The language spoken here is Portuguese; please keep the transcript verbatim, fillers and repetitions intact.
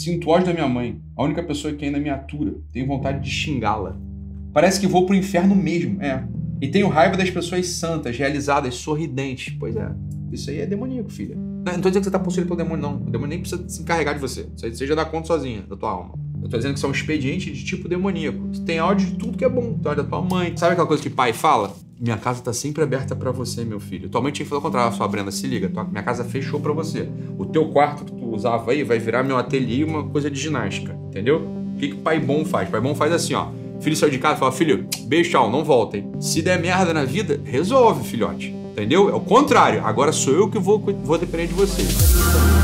Sinto ódio da minha mãe, a única pessoa que ainda me atura. Tenho vontade de xingá-la. Parece que vou pro inferno mesmo, é. E tenho raiva das pessoas santas, realizadas, sorridentes. Pois é, isso aí é demoníaco, filha. Não, não tô dizendo que você tá possuído pelo demônio, não. O demônio nem precisa se encarregar de você. Isso aí você já dá conta sozinha, da tua alma. Eu tô dizendo que isso é um expediente de tipo demoníaco. Você tem ódio de tudo que é bom. Tem ódio da tua mãe. Sabe aquela coisa que pai fala? Minha casa tá sempre aberta pra você, meu filho. Tua mãe tinha que falar o contrário. Sua Brenda, se liga. Tua, minha casa fechou pra você. O teu quarto que tu usava aí vai virar meu ateliê, uma coisa de ginástica. Entendeu? O que que pai bom faz? Pai bom faz assim, ó. Filho saiu de casa, fala, filho, beijo, tchau, não volta, hein? Se der merda na vida, resolve, filhote. Entendeu? É o contrário. Agora sou eu que vou, vou depender de você.